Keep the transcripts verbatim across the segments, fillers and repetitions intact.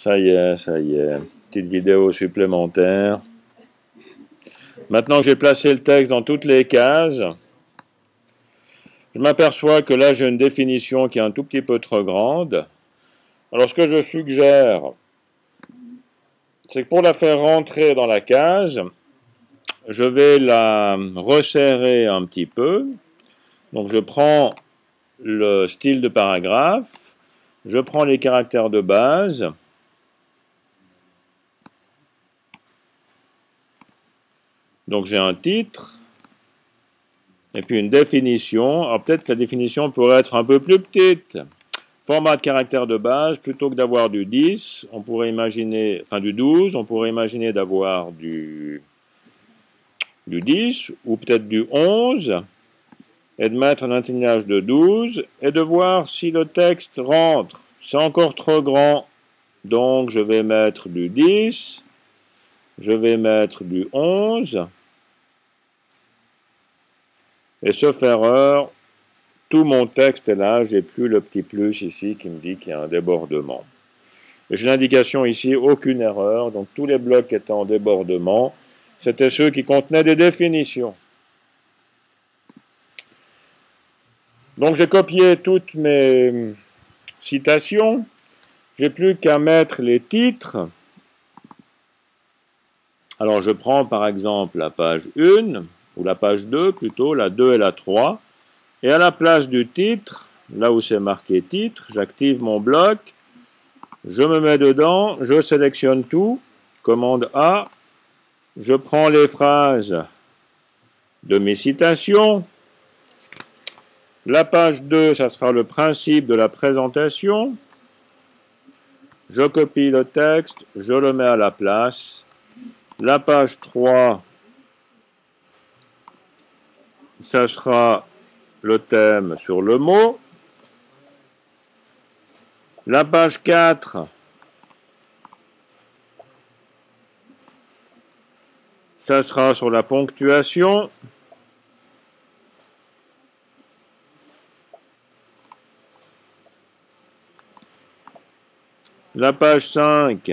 Ça y est, ça y est. Petite vidéo supplémentaire. Maintenant que j'ai placé le texte dans toutes les cases, je m'aperçois que là j'ai une définition qui est un tout petit peu trop grande. Alors ce que je suggère, c'est que pour la faire rentrer dans la case, je vais la resserrer un petit peu. Donc je prends le style de paragraphe, je prends les caractères de base, donc j'ai un titre, et puis une définition. Alors peut-être que la définition pourrait être un peu plus petite. Format de caractère de base, plutôt que d'avoir du dix, on pourrait imaginer, enfin du douze, on pourrait imaginer d'avoir du, du dix, ou peut-être du onze, et de mettre un indignage de douze, et de voir si le texte rentre. C'est encore trop grand, donc je vais mettre du dix, je vais mettre du onze, et sauf erreur, tout mon texte est là, j'ai plus le petit plus ici qui me dit qu'il y a un débordement. J'ai l'indication ici, aucune erreur, donc tous les blocs qui étaient en débordement, c'était ceux qui contenaient des définitions. Donc j'ai copié toutes mes citations, j'ai plus qu'à mettre les titres. Alors je prends par exemple la page un, ou la page deux plutôt, la deux et la trois, et à la place du titre, là où c'est marqué titre, j'active mon bloc, je me mets dedans, je sélectionne tout, commande A, je prends les phrases de mes citations. La page deux, ça sera le principe de la présentation. Je copie le texte, je le mets à la place. La page trois, ça sera le thème sur le mot. La page quatre, ça sera sur la ponctuation. La page cinq,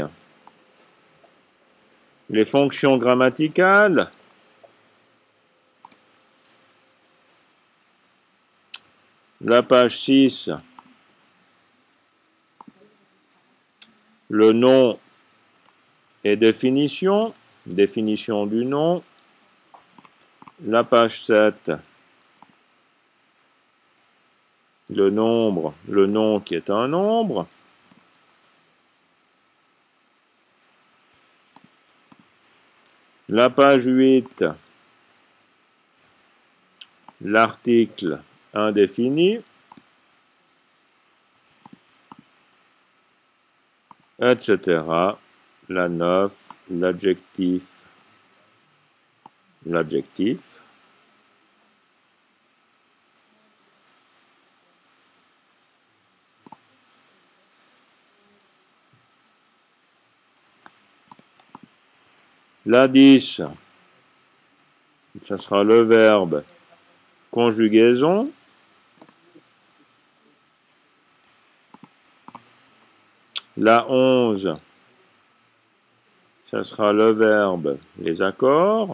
les fonctions grammaticales. La page six, le nom et définition, définition du nom. La page sept, le nombre, le nom qui est un nombre. La page huit, l'article indéfini, et cetera. La neuf, l'adjectif, l'adjectif. La dix, ça sera le verbe conjugaison. La onze, ça sera le verbe les accords.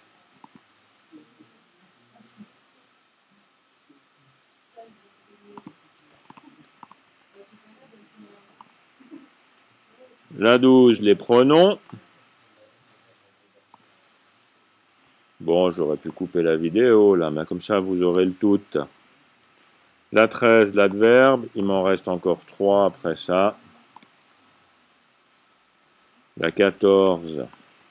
La douze, les pronoms. Bon, j'aurais pu couper la vidéo, là, mais comme ça, vous aurez le tout. La treize, l'adverbe. Il m'en reste encore trois après ça. La quatorze.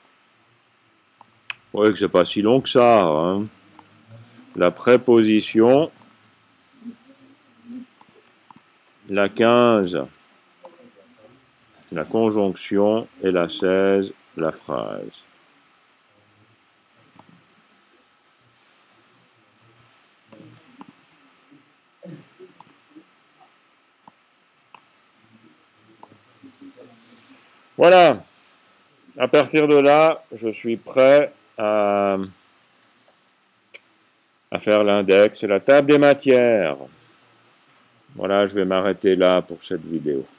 Oui, que c'est pas si long que ça. Hein. La préposition. La quinze, la conjonction. Et la seize, la phrase. Voilà, à partir de là, je suis prêt à, à faire l'index et la table des matières. Voilà, je vais m'arrêter là pour cette vidéo.